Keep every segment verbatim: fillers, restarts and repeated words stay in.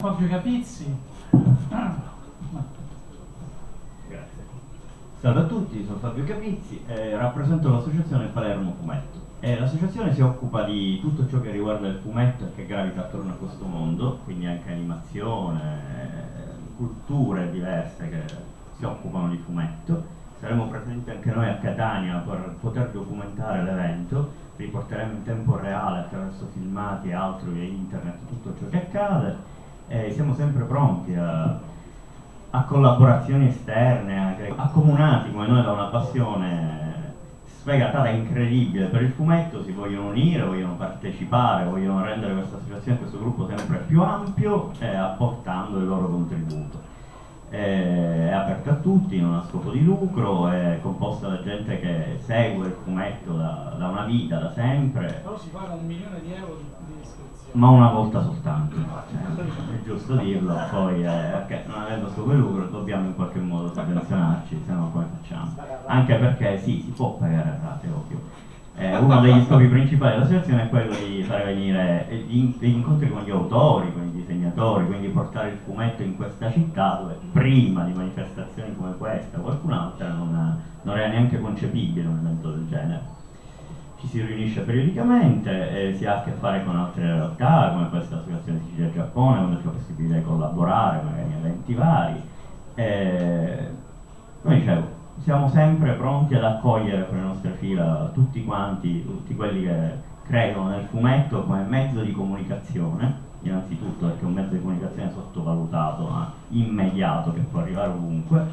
Fabio Capizzi. Grazie. Salve a tutti, sono Fabio Capizzi e rappresento l'associazione Palermo Fumetto. L'associazione si occupa di tutto ciò che riguarda il fumetto e che gravita attorno a questo mondo, quindi anche animazione, culture diverse che si occupano di fumetto. Saremo presenti anche noi a Catania per poter documentare l'evento, riporteremo in tempo reale attraverso filmati e altro via internet tutto ciò che accade e siamo sempre pronti a, a collaborazioni esterne, a, accomunati come noi da una passione sfegatata incredibile per il fumetto, si vogliono unire, vogliono partecipare, vogliono rendere questa associazione, questo gruppo sempre più ampio e apportando il loro contributo. È aperta a tutti, non ha scopo di lucro, è composta da gente che segue il fumetto da, da una vita, da sempre. Però si paga un milione di euro di, di iscrizione. Ma una volta soltanto, cioè, è giusto dirlo, poi eh, okay, non avendo scopo di lucro dobbiamo in qualche modo sovvenzionarci, se no come facciamo? Anche perché sì, si può pagare a rate, ovvio. Eh, uno degli scopi principali dell'associazione è quello di fare venire gli, gli incontri con gli autori, con i disegnatori, quindi portare il fumetto in questa città dove prima di manifestazioni come questa o qualcun'altra non, non era neanche concepibile un evento del genere. Ci si riunisce periodicamente, eh, si ha a che fare con altre realtà come questa associazione Sicilia-Giappone, quando c'è la possibilità di collaborare magari in eventi vari. Eh, come dicevo, siamo sempre pronti ad accogliere con le nostre fila tutti quanti, tutti quelli che credono nel fumetto come mezzo di comunicazione, innanzitutto perché è un mezzo di comunicazione sottovalutato ma immediato che può arrivare ovunque,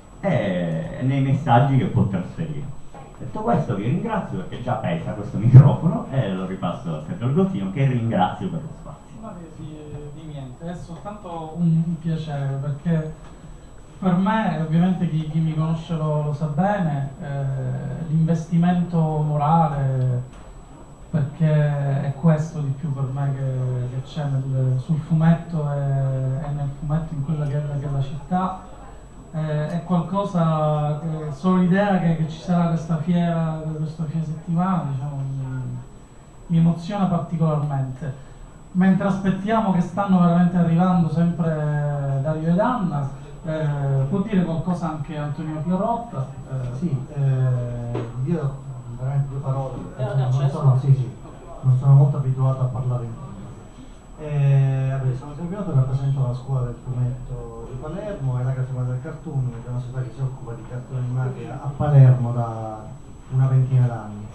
e nei messaggi che può trasferire. Detto questo vi ringrazio perché già pesa questo microfono e lo ripasso a Sergio Algottino che ringrazio per lo spazio. Ma di, di niente, è soltanto un, un piacere perché per me, ovviamente chi, chi mi conosce lo, lo sa bene, eh, l'investimento morale, perché è questo di più per me che, che c'è sul fumetto e, e nel fumetto in quella che è la, che è la città, eh, è qualcosa che solo l'idea che, che ci sarà questa fiera, questa fiera settimana, diciamo, mi, mi emoziona particolarmente. Mentre aspettiamo che stanno veramente arrivando sempre Dario ed Anna, Eh, può dire qualcosa anche Antonio Pierotta? Eh, sì, eh, io veramente due parole, eh, non, sono, sì, sì, non sono molto abituato a parlare in pubblico. Eh, vabbè, sono Sempiotto, rappresento la scuola del fumetto di Palermo e la Casa del Cartoon, che è una società che si occupa di cartoni animati a Palermo da una ventina d'anni.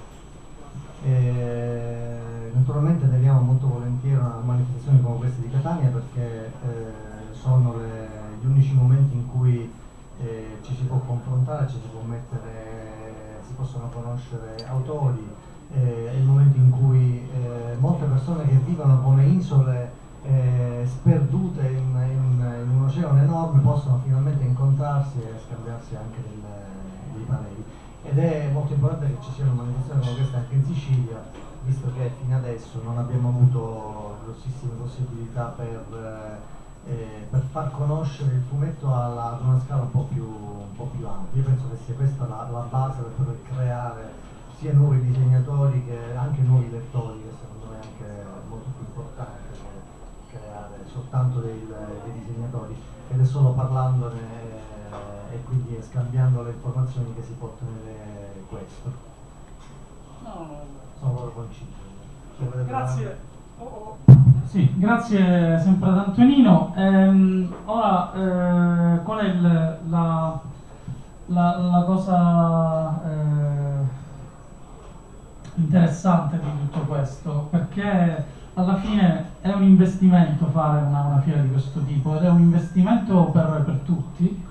Eh, naturalmente teniamo molto volentieri a manifestazioni come queste di Catania perché eh, sono le gli unici momenti in cui eh, ci si può confrontare, ci si può mettere, si possono conoscere autori, eh, è il momento in cui eh, molte persone che vivono come isole eh, sperdute in, in, in un oceano enorme possono finalmente incontrarsi e scambiarsi anche del, dei pareri. Ed è molto importante che ci sia una manifestazione come questa anche in Sicilia, visto che fino adesso non abbiamo avuto grossissime possibilità per eh, Eh, per far conoscere il fumetto alla, ad una scala un po' più, un po' più ampia. Io penso che sia questa la, la base per poter creare sia nuovi disegnatori che anche nuovi lettori, che secondo me è anche molto più importante che creare soltanto dei, dei disegnatori, ed è solo parlandone eh, e quindi scambiando le informazioni che si può ottenere questo. No, no, no. Sono proprio conciso. Grazie. Oh, oh. Sì, grazie sempre ad Antonino. Ehm, ora, eh, qual è il, la, la, la cosa eh, interessante di tutto questo? Perché alla fine è un investimento fare una, una fiera di questo tipo ed è un investimento per, per tutti.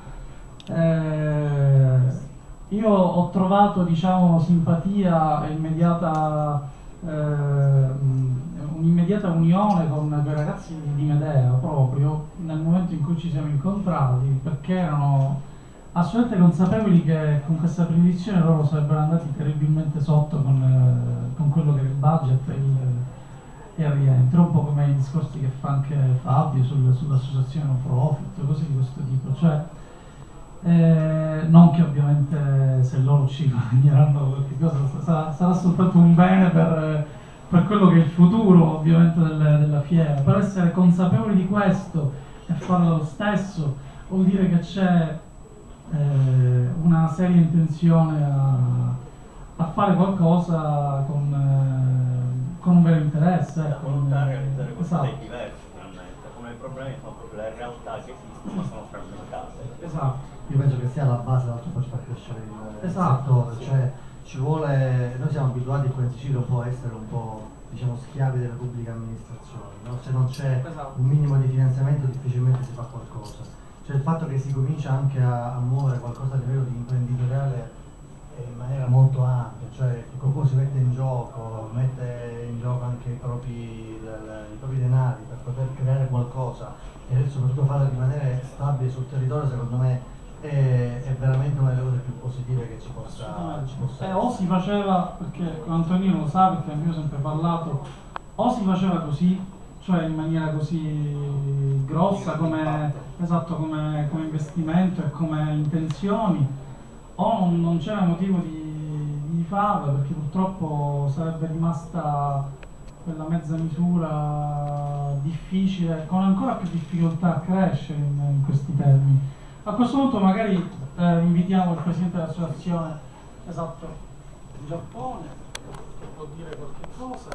Eh, io ho trovato, diciamo, simpatia immediata. Eh, un'immediata unione con quei ragazzi di Medea proprio nel momento in cui ci siamo incontrati, perché erano assolutamente consapevoli che con questa predizione loro sarebbero andati terribilmente sotto con, eh, con quello che è il budget e il, e il rientro, un po' come i discorsi che fa anche Fabio sul, sull'associazione no profit, cose di questo tipo, cioè eh, non che ovviamente se loro ci guadagneranno qualche cosa sarà, sarà soltanto un bene per per quello che è il futuro ovviamente del, della fiera, per essere consapevoli di questo e farlo lo stesso vuol dire che c'è eh, una seria intenzione a, a fare qualcosa con, eh, con un vero interesse. La ecco, volontà a eh, realizzare qualcosa esatto. di diverso, finalmente, come i problemi sono proprio le realtà che esistono ma sono frammentate. Esatto. Io penso che sia la base dell'altro per far crescere il, Esatto, il settore, sì. cioè ci vuole, noi siamo abituati qua in Sicilia un po' a essere un po', diciamo, schiavi delle pubbliche amministrazioni, no? Se non c'è Esatto. un minimo di finanziamento difficilmente si fa qualcosa. Cioè il fatto che si comincia anche a, a muovere qualcosa a livello di imprenditoriale in maniera molto ampia, cioè che qualcuno si mette in gioco, mette in gioco anche i propri, i propri denari per poter creare qualcosa e soprattutto farlo rimanere stabile sul territorio, secondo me è, è veramente una delle cose più positive che ci possa, ci possa eh, o si faceva, perché Antonino lo sa, perché anche io ho sempre parlato, o si faceva così, cioè in maniera così grossa come, esatto, come, come investimento e come intenzioni, o non, non c'era motivo di, di farlo, perché purtroppo sarebbe rimasta quella mezza misura difficile, con ancora più difficoltà a crescere in, in questi termini. A questo punto magari eh, invitiamo il Presidente dell'Associazione, esatto, di Giappone, che può dire qualche cosa.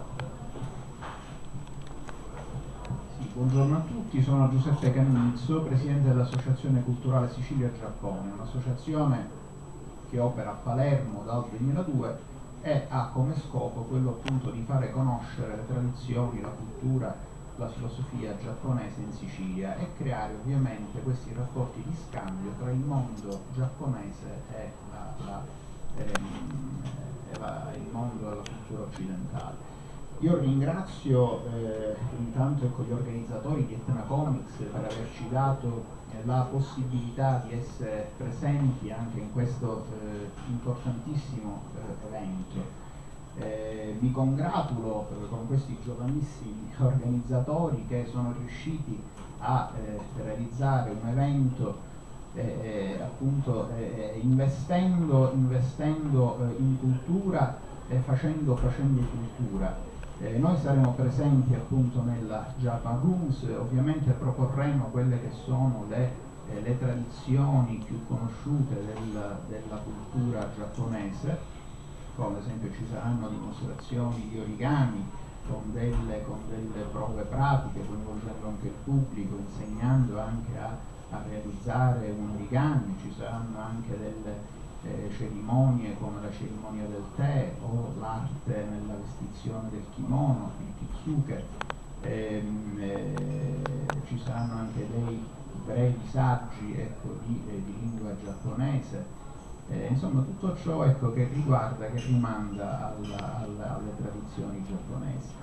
Sì, buongiorno a tutti, sono Giuseppe Cannizzo, Presidente dell'Associazione Culturale Sicilia-Giappone, un'associazione che opera a Palermo dal duemiladue e ha come scopo quello appunto di fare conoscere le tradizioni, la cultura, la filosofia giapponese in Sicilia e creare ovviamente questi rapporti di scambio tra il mondo giapponese e, la, la, ehm, e la, il mondo della cultura occidentale. Io ringrazio eh, intanto ecco, gli organizzatori di Etna Comics per averci dato eh, la possibilità di essere presenti anche in questo eh, importantissimo eh, evento. Eh, mi congratulo eh, con questi giovanissimi organizzatori che sono riusciti a eh, realizzare un evento eh, appunto eh, investendo, investendo eh, in cultura e facendo, facendo cultura. Eh, noi saremo presenti appunto nella Japan Rooms, ovviamente proporremo quelle che sono le, eh, le tradizioni più conosciute del, della cultura giapponese, come ad esempio ci saranno dimostrazioni di origami con delle, con delle prove pratiche, coinvolgendo anche il pubblico, insegnando anche a, a realizzare un origami, ci saranno anche delle Eh, cerimonie come la cerimonia del tè o l'arte nella vestizione del kimono, il kitsuke, ehm, eh, ci saranno anche dei brevi saggi ecco, di, eh, di lingua giapponese, eh, insomma tutto ciò ecco, che riguarda, che rimanda alla, alla, alle tradizioni giapponesi.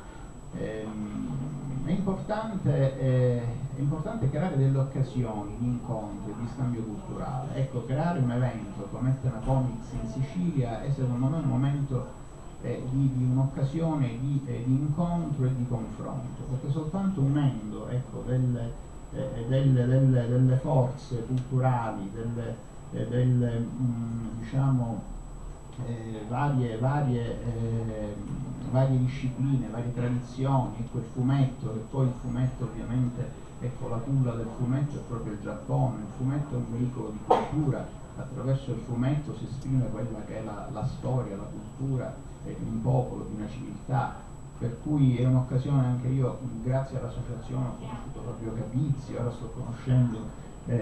Ehm, è, importante, eh, è importante creare delle occasioni di incontro, di scambio culturale. Ecco, creare un evento come Etna Comics in Sicilia è secondo me un momento eh, di, di un'occasione di, eh, di incontro e di confronto, perché soltanto unendo ecco, delle, eh, delle, delle, delle forze culturali, delle, eh, delle mh, diciamo Eh, varie, varie, eh, varie discipline, varie tradizioni, ecco il fumetto, e poi il fumetto ovviamente, ecco la culla del fumetto è proprio il Giappone, il fumetto è un veicolo di cultura, attraverso il fumetto si esprime quella che è la, la storia, la cultura eh, di un popolo, di una civiltà, per cui è un'occasione anche io, grazie all'associazione ho conosciuto proprio Capizzi, ora sto conoscendo Eh,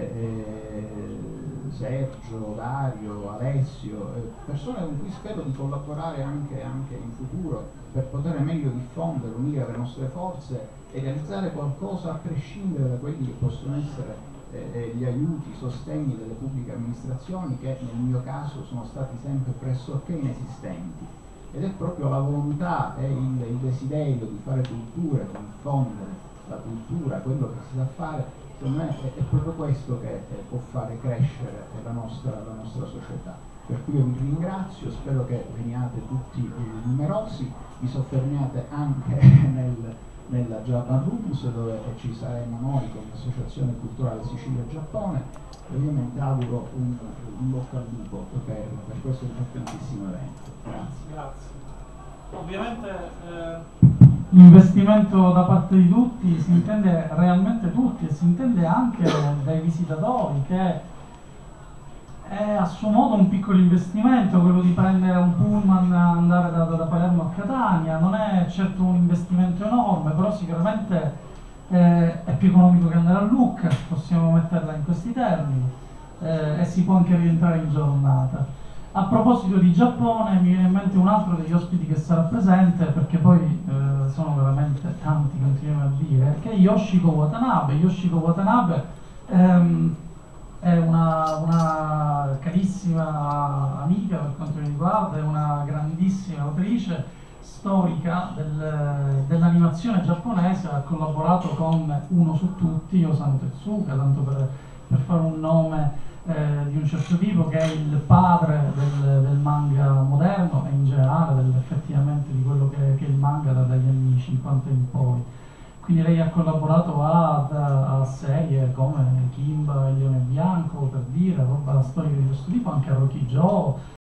eh, Sergio, Dario, Alessio, eh, persone con cui spero di collaborare anche, anche in futuro per poter meglio diffondere, unire le nostre forze e realizzare qualcosa a prescindere da quelli che possono essere eh, gli aiuti, i sostegni delle pubbliche amministrazioni che nel mio caso sono stati sempre pressoché inesistenti. Ed è proprio la volontà e il, il desiderio di fare cultura, di diffondere la cultura, quello che si sa fare. Secondo me è, è proprio questo che eh, può fare crescere la nostra, la nostra società. Per cui io vi ringrazio, spero che veniate tutti eh, numerosi, vi soffermiate anche nel, nella Japan Rooms dove eh, ci saremo noi come Associazione Culturale Sicilia-Giappone e ovviamente auguro un, un bocca al lupo per, per questo importantissimo evento. Grazie. Grazie. Ovviamente eh... l'investimento da parte di tutti si intende realmente tutti e si intende anche dai visitatori, che è a suo modo un piccolo investimento, quello di prendere un pullman e andare da, da Palermo a Catania. Non è certo un investimento enorme, però sicuramente eh, è più economico che andare a Lucca, possiamo metterla in questi termini, eh, e si può anche rientrare in giornata. A proposito di Giappone, mi viene in mente un altro degli ospiti che sarà presente, perché poi eh, sono veramente tanti, continuiamo a dire, che è Yoshiko Watanabe. Yoshiko Watanabe ehm, è una, una carissima amica per quanto mi riguarda, è una grandissima autrice storica del, dell'animazione giapponese, ha collaborato con Uno su tutti, Osamu Tezuka, tanto per, per fare un nome eh, di un certo tipo, che è il padre del, del manga moderno e in generale del, effettivamente di quello che, che è il manga dagli anni cinquanta in poi. Quindi lei ha collaborato a, a, a serie come Kimba e il Leone Bianco, per dire, roba storica di questo tipo, anche a Rocky Joe,